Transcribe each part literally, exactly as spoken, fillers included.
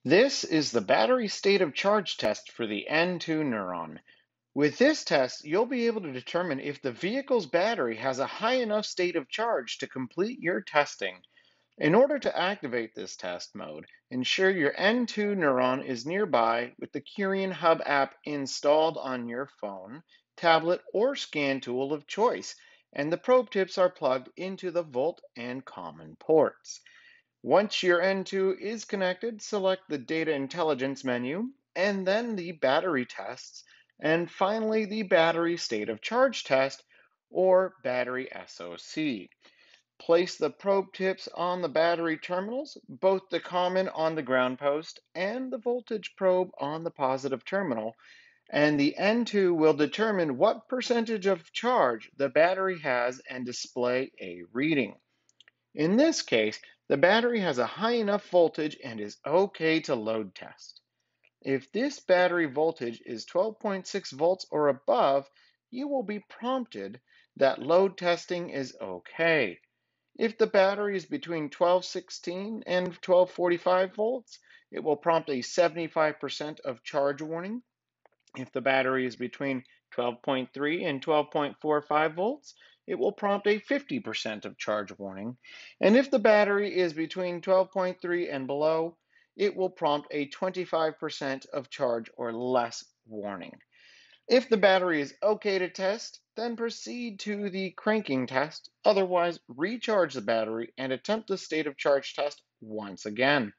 This is the battery state of charge test for the N two Neuron. With this test, you'll be able to determine if the vehicle's battery has a high enough state of charge to complete your testing. In order to activate this test mode, ensure your N two Neuron is nearby with the Curien Hub app installed on your phone, tablet, or scan tool of choice, and the probe tips are plugged into the volt and common ports. Once your N two is connected, select the Data Intelligence menu, and then the Battery Tests, and finally the Battery State of Charge Test, or Battery S O C. Place the probe tips on the battery terminals, both the common on the ground post and the voltage probe on the positive terminal, and the N two will determine what percentage of charge the battery has and display a reading. In this case, the battery has a high enough voltage and is okay to load test. If this battery voltage is twelve point six volts or above, you will be prompted that load testing is okay. If the battery is between twelve sixteen and twelve forty-five volts, it will prompt a seventy-five percent of charge warning. If the battery is between twelve point three and twelve point four five volts, it will prompt a fifty percent of charge warning. And if the battery is between twelve point three and below, it will prompt a twenty-five percent of charge or less warning. If the battery is okay to test, then proceed to the cranking test. Otherwise, recharge the battery and attempt the state of charge test once again.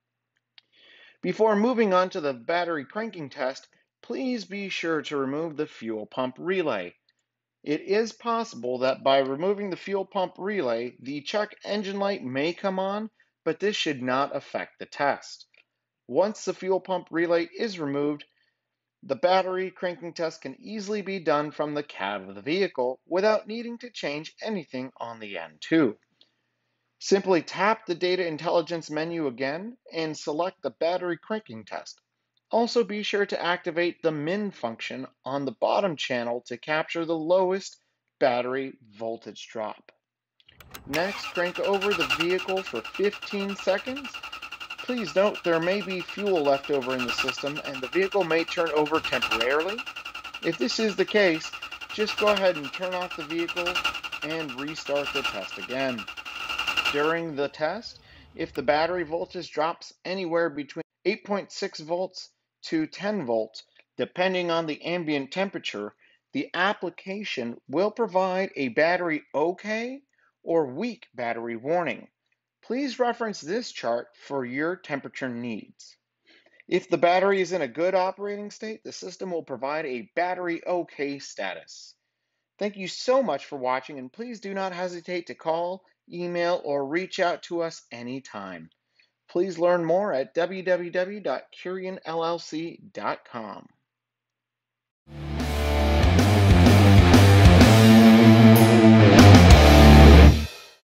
Before moving on to the battery cranking test, please be sure to remove the fuel pump relay. It is possible that by removing the fuel pump relay, the check engine light may come on, but this should not affect the test. Once the fuel pump relay is removed, the battery cranking test can easily be done from the cab of the vehicle without needing to change anything on the N two. Simply tap the Data Intelligence menu again and select the battery cranking test. Also be sure to activate the min function on the bottom channel to capture the lowest battery voltage drop. Next, crank over the vehicle for fifteen seconds. Please note there may be fuel left over in the system and the vehicle may turn over temporarily. If this is the case, just go ahead and turn off the vehicle and restart the test again. During the test, if the battery voltage drops anywhere between eight point six volts to ten volts, depending on the ambient temperature, the application will provide a battery OK or weak battery warning. Please reference this chart for your temperature needs. If the battery is in a good operating state, the system will provide a battery OK status. Thank you so much for watching, and please do not hesitate to call, email, or reach out to us anytime. Please learn more at w w w dot curien l l c dot com.